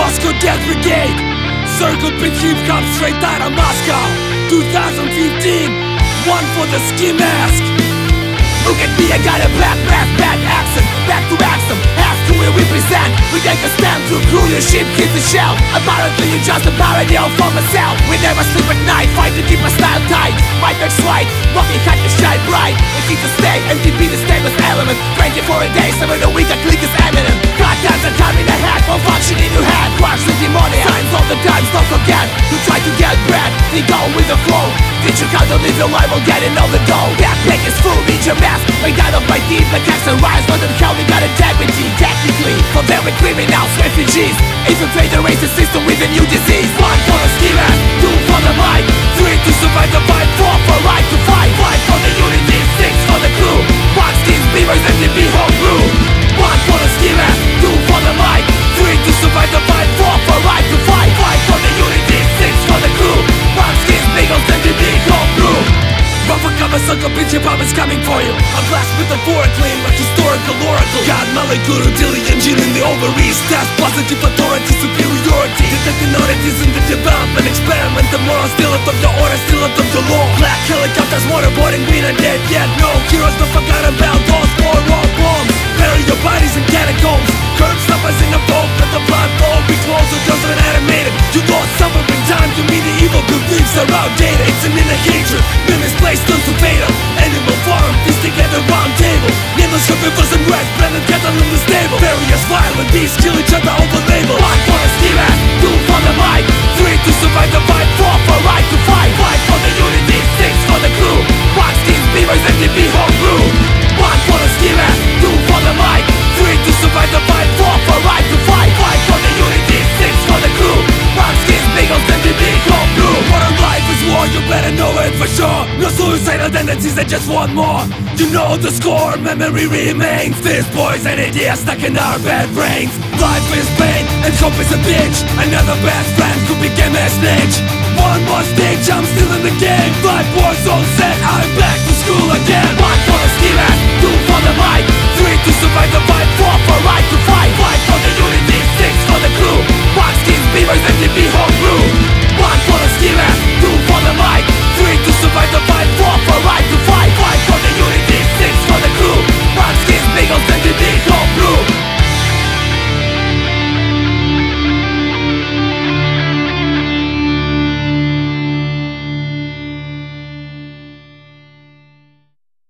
Moscow Death Brigade. Circle pit hip hop straight out of Moscow. 2015, one for the ski mask. Look at me, I got a black mask, bad accent. Back to accent, ask who we represent. We take a stand to crew your ship, hit the shell. Apparently you're just a parody of myself. We never sleep at night, fight to keep my style tight. My back's right, walking hard to shine bright. We keep to stay, MTV the status element. 24 a day, 7 a week, I click is eminent. God times and time in the head, malfunction in your head. Crush the demonic, signs all the times, don't forget. You try to get bread, they go with the flow. Teach you how to live your life while getting all the dough. Backpack is full, need your mask. Made out of my teeth, like hacks and rise. But in hell we got integrity, technically. For them we're criminals, refugees. Infiltrate the racist system with a new disease. 1 for the ski mask, 2 for the mic, 3 to survive the fight, 4 for right to fight, 5 for the unity, 6 for the crew. Box skins, beavers, and the whole crew. 1 for the ski mask, 2 for the mic, 3 to survive the fight, 4 for right to fight, 5 for the unity, 6 for the crew. Box skins, beagles, and the whole crew. Buffer cover, sucker, bitch, hip hop is coming for you. A blast metaphorically, like historical oracle. God, molecular, dilly, engine in the ovaries. Test positive authority, superiority. Detecting oddities in the development experiment. The moral still out of your order, still out of the law. Black helicopters, waterboarding, we not dead yet. No heroes, no forgotten about those more raw bombs. Bury your bodies in catacombs. Curb stoppers in a boat, let the blood flow. Be close or just animated. You lost suffering time to meet the evil beliefs are outdated. It's an inner hatred, misplaced, turns to fatal. Animal farm, piece together round table. Nameless herbivores and rats, blended cattle in the stable. Various violent beasts kill each other over label. 1 for the ski mask, 2 for the mic, 3 to survive the fight, 4 for right to fight, 5 for the unity, 6 for the crew. Box skins, beavers, and the whole crew. 1 for the ski mask, 2 for the mic, 3 to survive the fight, 4 for right to fight, 5 for the unity, 6 for the crew. Box skins, beagles, and the whole crew. Modern life is war, you better know it for sure. No suicidal tendencies, I just want more. You know the score, memory remains. This poison idea stuck in our bad brains. Life is pain, and hope is a bitch. Another best friend who became a snitch. One more stage, I'm still in the game. 5 wars all set, I'm back to school again. 1 for the ski mask, 2 for the mic,